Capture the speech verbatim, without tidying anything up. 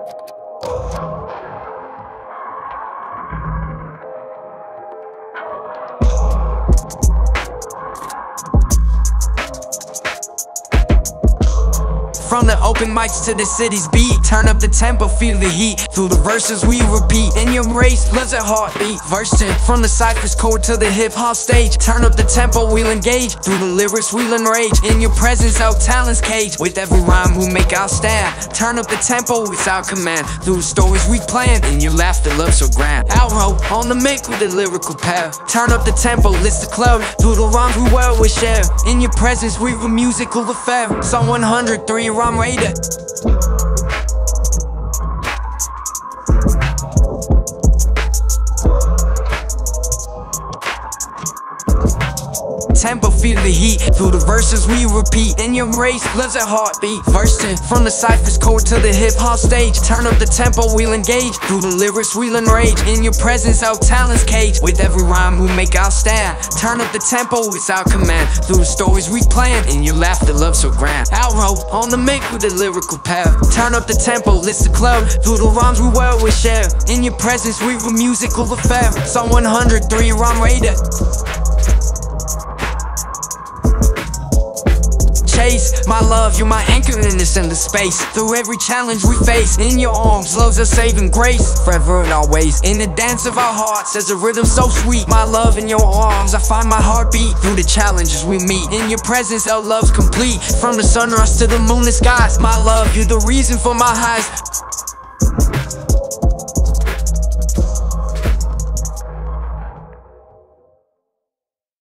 From the open mics to the city's beat, turn up the tempo, feel the heat. Through the verses we repeat, in your race, love's a heartbeat. Verse ten, from the cypher's chord to the hip-hop stage, turn up the tempo, we'll engage. Through the lyrics, we'll enrage. In your presence, our talent's cage. With every rhyme, we'll make our stand. Turn up the tempo, it's our command. Through the stories we plan, in your laughter, love so grand. Outro, on the mic with the lyrical power. Turn up the tempo, list the cloud. Through the rhymes we well we share. In your presence, we a musical affair. Song one hundred three, I'm rated. Tempo, feel the heat. Through the verses we repeat, in your race, love's a heartbeat. Verse ten, from the cypher's chord to the hip-hop stage, turn up the tempo, we'll engage. Through the lyrics we'll enrage. In your presence, our talent's cage. With every rhyme we make our stand. Turn up the tempo, it's our command. Through the stories we plan, in your laughter, love so grand. Outro, on the mic with the lyrical power. Turn up the tempo, list the cloud. Through the rhymes we well we share. In your presence, we a musical affair. Song one hundred three, I'm rated. Chase, my love, you're my anchor in this endless space. Through every challenge we face, in your arms, love's a saving grace. Forever and always, in the dance of our hearts, there's a rhythm so sweet. My love, in your arms, I find my heartbeat. Through the challenges we meet, in your presence, our love's complete. From the sunrise to the moonlit skies, my love, you're the reason for my highs.